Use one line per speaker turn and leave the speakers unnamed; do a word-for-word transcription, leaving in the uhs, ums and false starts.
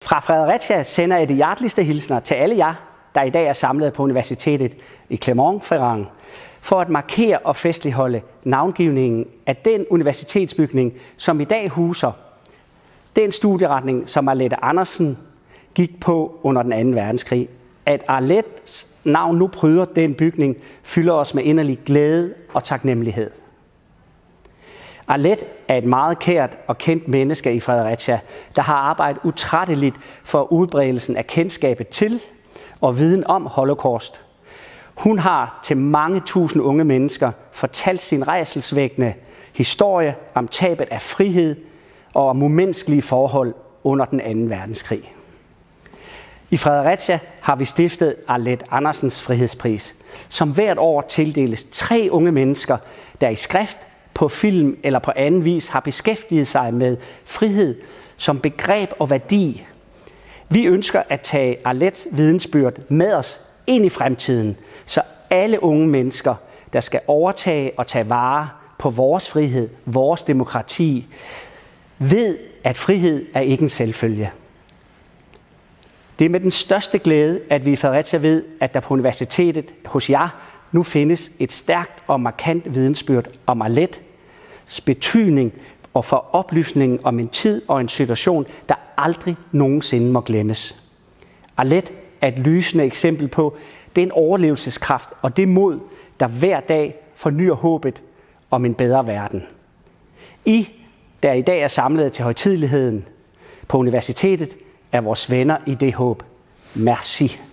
Fra Fredericia sender jeg de hjerteligste hilsner til alle jer, der i dag er samlet på universitetet i Clermont-Ferrand, for at markere og festligholde navngivningen af den universitetsbygning, som i dag huser den studieretning, som Arlette Andersen gik på under den anden verdenskrig. At Arlettes navn nu pryder den bygning, fylder os med inderlig glæde og taknemmelighed. Arlette er et meget kært og kendt menneske i Fredericia, der har arbejdet utrætteligt for udbredelsen af kendskabet til og viden om Holocaust. Hun har til mange tusind unge mennesker fortalt sin rædselsvækkende historie om tabet af frihed og om umenneskelige forhold under den anden verdenskrig. I Fredericia har vi stiftet Arlette Andersens Frihedspris, som hvert år tildeles tre unge mennesker, der i skrift, på film eller på anden vis har beskæftiget sig med frihed som begreb og værdi. Vi ønsker at tage Arlettes vidensbyrd med os ind i fremtiden, så alle unge mennesker, der skal overtage og tage vare på vores frihed, vores demokrati, ved, at frihed er ikke en selvfølge. Det er med den største glæde, at vi i Fredericia ved, at der på universitetet hos jer nu findes et stærkt og markant vidensbyrd om Arlettes betydning og for oplysningen om en tid og en situation, der aldrig nogensinde må glemmes. Arlette er et lysende eksempel på den overlevelseskraft og det mod, der hver dag fornyer håbet om en bedre verden. I, der i dag er samlet til højtideligheden på universitetet, er vores venner i det håb. Merci.